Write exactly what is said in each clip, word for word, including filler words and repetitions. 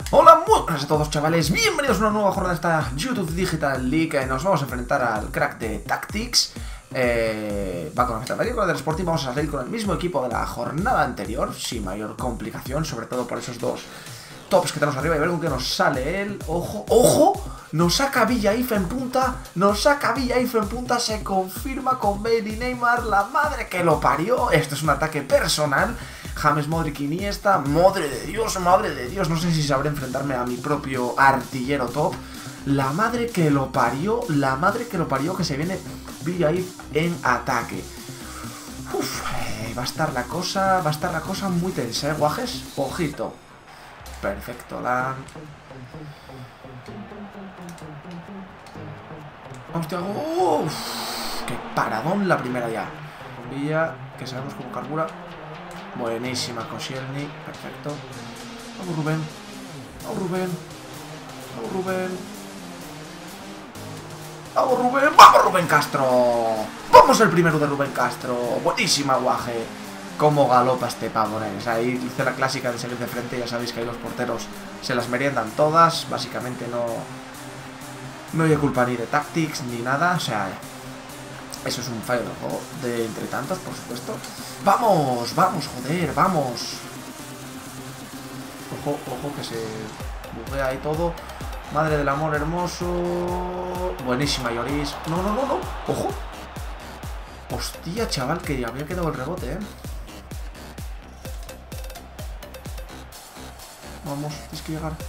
Hola, muy buenas a todos, chavales. Bienvenidos a una nueva jornada de esta YouTube Digital League. Nos vamos a enfrentar al crack de Tactics. Eh, va con la meta con el del Sporting. Vamos a salir con el mismo equipo de la jornada anterior, sin mayor complicación, sobre todo por esos dos tops que tenemos arriba. Y ver con qué nos sale él. Ojo, ojo. Nos saca Villaif en punta. Nos saca Villaif en punta. Se confirma con Bale y Neymar. La madre que lo parió. Esto es un ataque personal. James, Modric, Iniesta. Madre de Dios, madre de Dios. No sé si sabré enfrentarme a mi propio artillero top. La madre que lo parió. La madre que lo parió, que se viene Villaif en ataque. Uf, eh, va a estar la cosa. Va a estar la cosa muy tensa, ¿eh, guajes? Ojito. Perfecto, la... Hostia, uff, qué paradón la primera ya. Villa, que sabemos cómo carbura. Buenísima, Koscielny, perfecto. Vamos, Rubén. Vamos, Rubén. Vamos, Rubén. Vamos, Rubén. Vamos, Rubén Castro. Vamos el primero de Rubén Castro. Buenísima, guaje. Cómo galopa este pavo, ¿eh? O sea, ahí hice la clásica de salir de frente. Ya sabéis que ahí los porteros se las meriendan todas. Básicamente no... No hay culpa ni de Tactics ni nada. O sea, eso es un fallo del juego. De entre tantos, por supuesto. ¡Vamos! ¡Vamos, joder! ¡Vamos! Ojo, ojo, que se buguea ahí todo. Madre del amor hermoso. Buenísima, Lloris. No, no, no, no. ¡Ojo! Hostia, chaval, que ya había quedado el rebote, ¿eh? Vamos, tienes que llegar.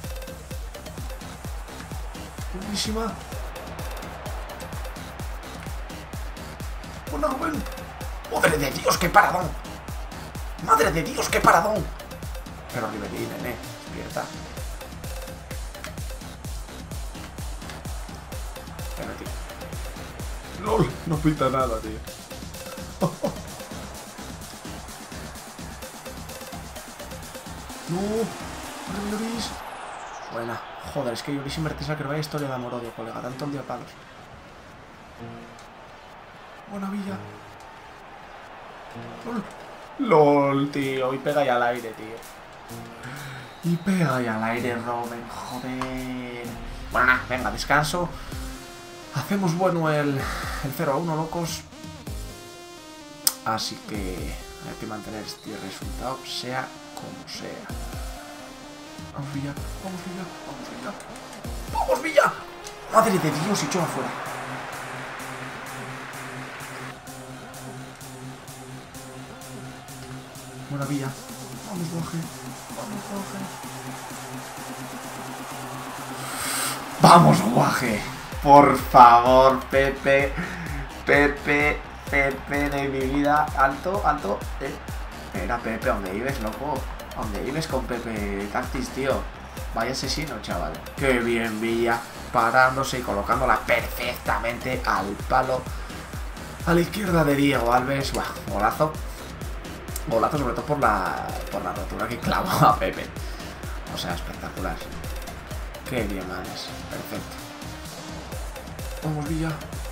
Buenísima. ¡Buena, Rubén! ¡Madre de Dios, qué paradón! ¡Madre de Dios, qué paradón! Pero Ribery, nene, despierta. Pero, tío. ¡Lol! No pinta nada, tío. Oh, oh. ¡No! ¡Corre, Lloris! Buena. Joder, es que Lloris y Mertesacker, vaya historia de amor-odio, colega. Tanto el día palos. Buena Villa. ¡Lol! ¡Lol, tío! Y pega ya al aire, tío. Y pega ya al aire, Robin. Joder. Bueno, nada, venga, descanso. Hacemos bueno el, el cero a uno, locos. Así que hay que mantener este resultado, sea como sea. Vamos, Villa, vamos, Villa, vamos, Villa. ¡Vamos, Villa! ¡Madre de Dios! Y echó afuera. Buena Villa. Vamos, guaje. Vamos, guaje. Vamos, guaje. Por favor, Pepe. Pepe. Pepe de mi vida. Alto, alto. Eh. Espera, Pepe, ¿dónde ibas, loco? ¿Dónde ibas con Pepe Tactics, tío? Vaya asesino, chaval. Qué bien, Villa. Parándose y colocándola perfectamente al palo. A la izquierda de Diego Alves. Buah, golazo. Golazo sobre todo por la, por la rotura que clavó a Pepe. O sea, espectacular. Qué bien, manes. Perfecto. Vamos, Villa.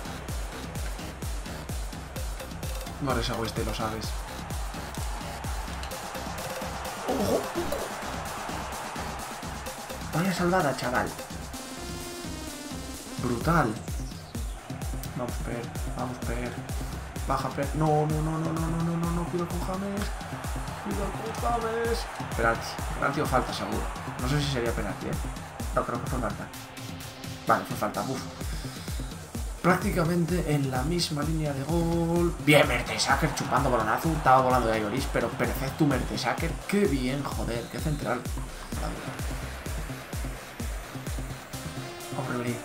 No eres agüeste, lo sabes. ¡Ojo! Vaya salvada, chaval. Brutal. Vamos, Per. Vamos, Per. Baja, Per. No, no, no, no, no, no, no, no, no. Cuidado con James. Cuidado con James. Penalti. Penalti o falta, seguro. No sé si sería penalti, ¿eh? No, creo que fue falta. Vale, fue falta. Uf. Prácticamente en la misma línea de gol. Bien, Mertesacker chupando balonazo. Estaba volando de Lloris, pero perfecto Mertesacker. Qué bien, joder, qué central. Vamos, Ribery.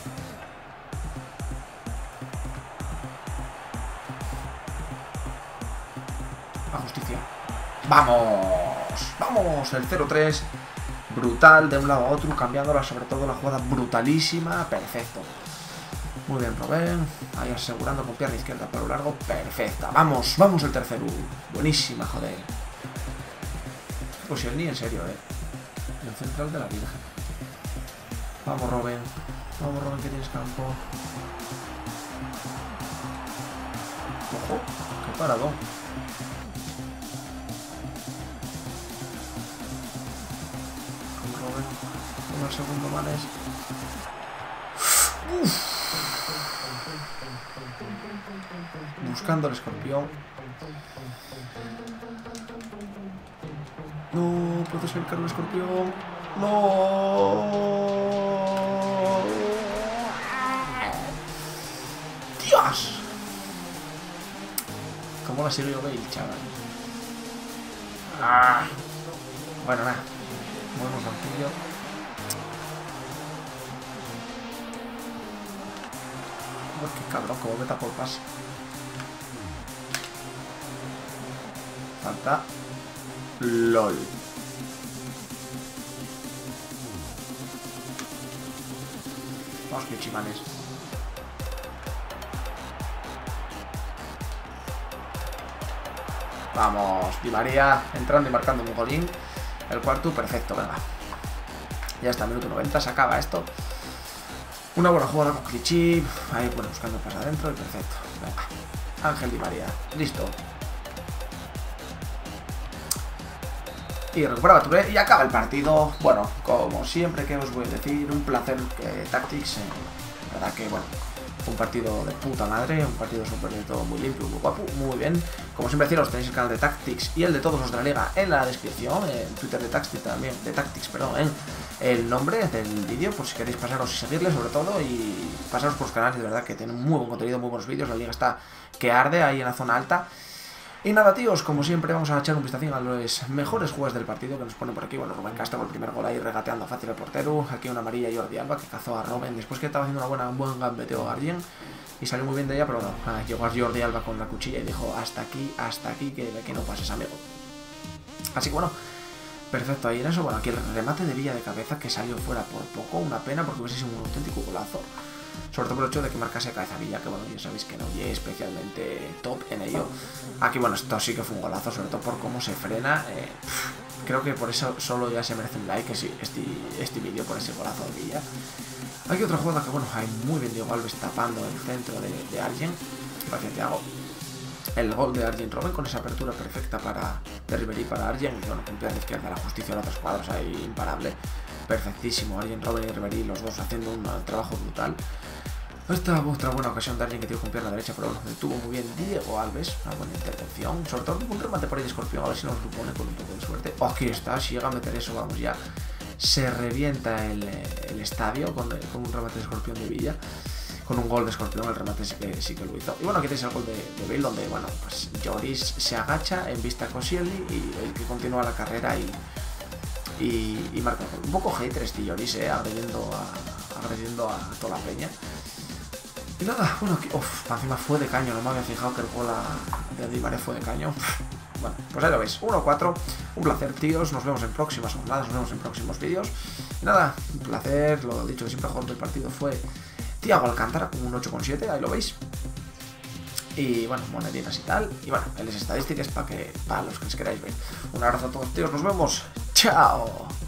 La justicia. ¡Vamos! ¡Vamos! El cero tres. Brutal de un lado a otro, cambiándola, sobre todo la jugada brutalísima. Perfecto. Muy bien, Robén. Ahí asegurando con pierna izquierda por lo largo. Perfecta. Vamos, vamos el tercero. Buenísima, joder. Pues ni en serio, eh. El central de la Virgen. Vamos, Robén. Vamos, Robén, que tienes campo. Ojo, qué paradón. Robben. Uno segundo, Manes. Uf. Buscando el escorpión. No, puedo sacar el escorpión. No. Dios. ¿Cómo la sirvió Bale, chaval? Ah. Bueno, nada. Movemos banquillo. Oh, qué cabrón, como me tapó el pase. Falta. LOL. Vamos, que chimanes. Vamos, Di María entrando y marcando un golín. El cuarto, perfecto, venga. Ya está, minuto noventa, se acaba esto. Una buena jugada con Clichy. Ahí, bueno, buscando el pase adentro y perfecto. Venga, Ángel Di María, listo. Y recupera Touré y acaba el partido. Bueno, como siempre, que os voy a decir, un placer que Tactics, eh, la verdad que, bueno, un partido de puta madre, un partido súper de todo muy limpio, muy guapo, muy bien. Como siempre deciros, tenéis el canal de Tactics y el de todos los de la liga en la descripción, en Twitter de Tactics también, de Tactics, perdón, en el nombre del vídeo, por si queréis pasaros y seguirle sobre todo, y pasaros por los canales, de verdad que tienen muy buen contenido, muy buenos vídeos, la liga está que arde ahí en la zona alta. Y nada, tíos, como siempre vamos a echar un vistacín a los mejores jugadores del partido que nos ponen por aquí. Bueno, Rubén Castro con el primer gol ahí regateando fácil al portero. Aquí una amarilla y Jordi Alba que cazó a Robben después que estaba haciendo una buena, un buen gambeteo a Arjen y salió muy bien de ella, pero no, ah, llegó a Jordi Alba con la cuchilla y dijo hasta aquí, hasta aquí, que de aquí no pases, amigo. Así que bueno, perfecto ahí en eso. Bueno, aquí el remate de Villa de cabeza que salió fuera por poco, una pena porque hubiese sido un auténtico golazo. Sobre todo por el hecho de que marcase a cabeza Villa, que bueno, ya sabéis que no llegué especialmente top en ello. Aquí, bueno, esto sí que fue un golazo, sobre todo por cómo se frena. Eh, creo que por eso solo ya se merece un like este, este vídeo, por ese golazo de Villa. Aquí otra jugada que, bueno, hay muy bien Diego Alves tapando el centro de, de Arjen. Gracias, Thiago. El gol de Arjen Robben con esa apertura perfecta para de Ribery para Arjen. Y bueno, con pie a la izquierda, la justicia de otros cuadros ahí imparable. Perfectísimo, Arjen Robben y Ribery, los dos haciendo un trabajo brutal. Esta otra buena ocasión de Arjen que tiró con pierna derecha, pero bueno, detuvo muy bien Diego Alves, una buena intervención, sobre todo un remate por ahí de escorpión, a ver si nos lo pone con un poco de suerte. Oh, aquí está, si llega a meter eso, vamos ya, se revienta el, el estadio con, con un remate de escorpión de Villa, con un gol de escorpión, el remate sí que, sí que lo hizo. Y bueno, aquí tenéis el gol de, de Bale, donde, bueno, pues Lloris se agacha en vista a Koscielny y el que continúa la carrera y, y, y marca. Un poco hater este Lloris, eh, agrediendo a, agrediendo a toda la peña. Y nada, bueno, aquí, uff, encima fue de caño, no me había fijado que el gol de Di María fue de caño. Bueno, pues ahí lo veis, uno cuatro, un placer, tíos, nos vemos en próximas jornadas, nos vemos en próximos vídeos. Y nada, un placer, lo dicho, que siempre el jugador del partido fue Thiago Alcántara con un ocho coma siete, ahí lo veis. Y bueno, moneditas y tal, y bueno, en las estadísticas para que para los que les queráis ver. Un abrazo a todos, tíos, nos vemos, chao.